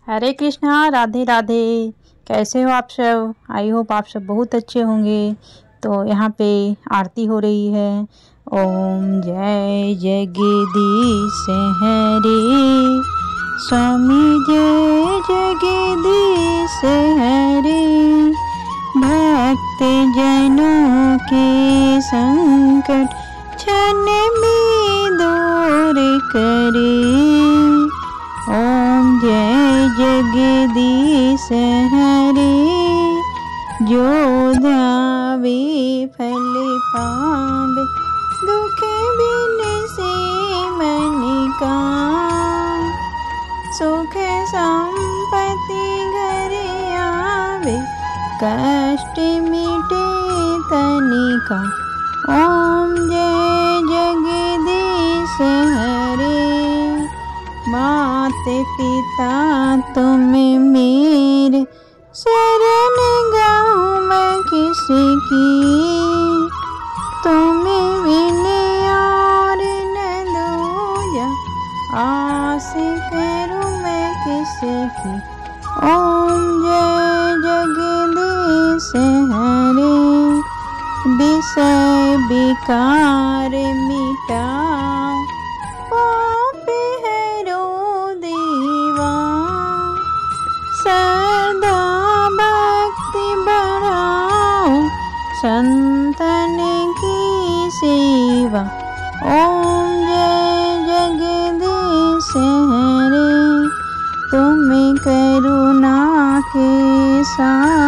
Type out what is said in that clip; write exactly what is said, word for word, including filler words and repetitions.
हरे कृष्णा, राधे राधे। कैसे हो आप सब? आई होप आप सब बहुत अच्छे होंगे। तो यहाँ पे आरती हो रही है। ओम जय जगदीश हरे, स्वामी जय जगदीश हरे, भक्त जनों के संकट क्षण में दूर करे। ओम जय जगदीश हरे, जो ध्यावे फल पावे, दुख बिन से मन का, सुख संपत्ति घर आवे, कष्ट मिटे तनिका। ओम जय जगदीश हरे, मात पिता तुम मेरे, शरण गाऊं मैं किसकी, तुम बिन और न दूजा, आस करूं मैं किसकी। ओम जय जगदीश हरे, विषय विकार मिटाओ, पाप हरो देवा, सदा भक्ति बढ़ाओ, संतन की सेवा। ओम जय जगदीश हरे, तुम करुणा के सागर,